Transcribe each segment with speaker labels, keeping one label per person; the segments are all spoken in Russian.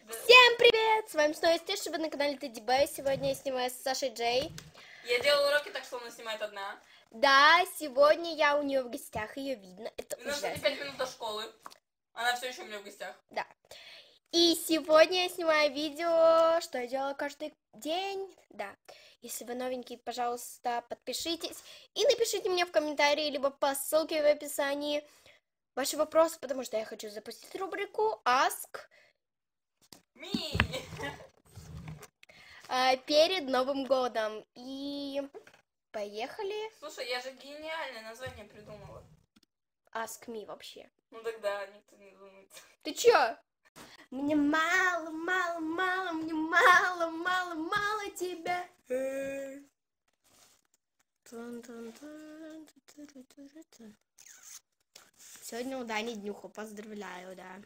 Speaker 1: Всем привет! С вами снова Стеша, вы на канале Тедди Бэй. Сегодня я снимаю с Сашей Джей.
Speaker 2: Я делала уроки, так что она снимает одна.
Speaker 1: Да, сегодня я у нее в гостях, ее видно. Это
Speaker 2: У нас
Speaker 1: ужасно.
Speaker 2: 5 минут до школы. Она все еще у меня в гостях.
Speaker 1: Да. И сегодня я снимаю видео, что я делала каждый день. Да. Если вы новенький, пожалуйста, подпишитесь. И напишите мне в комментарии, либо по ссылке в описании ваши вопросы, потому что я хочу запустить рубрику Ask
Speaker 2: Ми!
Speaker 1: перед Новым годом. И поехали.
Speaker 2: Слушай, я же гениальное название придумала.
Speaker 1: Ask me вообще.
Speaker 2: Ну тогда никто не думает.
Speaker 1: Ты чё? Мне мало, мало, мало, мне мало, мало, мало тебя. Сегодня у Дани днюха, поздравляю, да.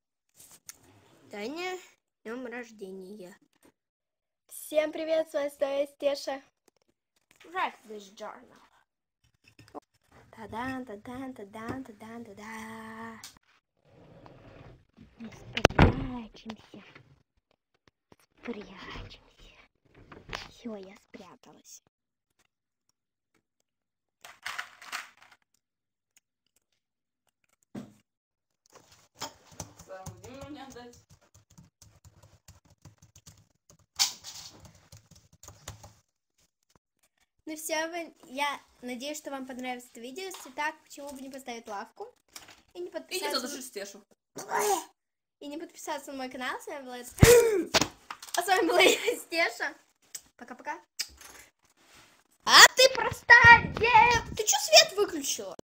Speaker 1: Таня, днем рождения. Всем привет, с вами снова Стеша. Write this journal. Та-дан, та-дан, та-дан, та-дан, та-да. Мы спрячемся. Спрячемся. Все, я спряталась.
Speaker 2: Владимиру не отдать.
Speaker 1: Ну все, я надеюсь, что вам понравилось это видео. Если так, почему бы не поставить лайку и не
Speaker 2: Иди
Speaker 1: подписаться.
Speaker 2: задуши Стешу.
Speaker 1: И не подписаться на мой канал. С вами была А с вами была я, Стеша. Пока-пока. А ты простая! Ты что свет выключила?